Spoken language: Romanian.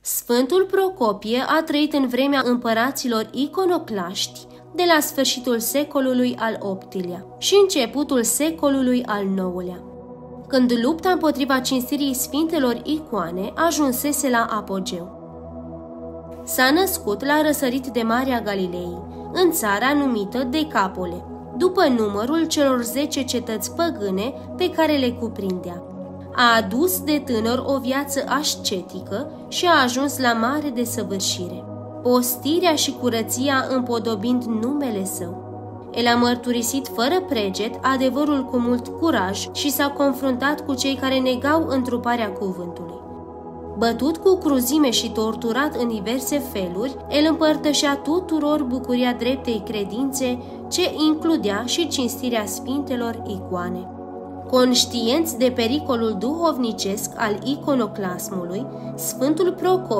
Sfântul Procopie a trăit în vremea împăraților iconoclaști de la sfârșitul secolului al VIII-lea și începutul secolului al IX-lea, când lupta împotriva cinstirii sfintelor icoane ajunsese la apogeu. S-a născut la răsărit de Marea Galilei, în țara numită Decapole, după numărul celor 10 cetăți păgâne pe care le cuprindea. A adus de tânăr o viață ascetică și a ajuns la mare desăvârșire, postirea și curăția împodobind numele său. El a mărturisit fără preget adevărul cu mult curaj și s-a confruntat cu cei care negau întruparea cuvântului. Bătut cu cruzime și torturat în diverse feluri, el împărtășea tuturor bucuria dreptei credințe, ce includea și cinstirea sfintelor icoane. Conștienți de pericolul duhovnicesc al iconoclasmului, Sfântul Procopie